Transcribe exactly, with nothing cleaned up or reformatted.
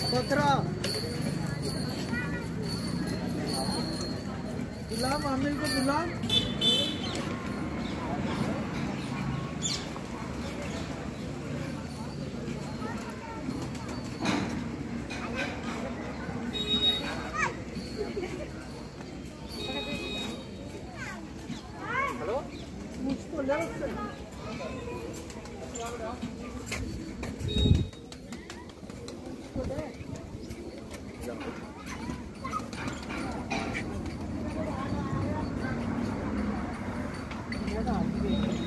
बकरा गुलाम आमिर को गुलाम हेलो मुझको ले उससे Hãy subscribe cho kênh Ghiền Mì Gõ để không bỏ lỡ những video hấp dẫn.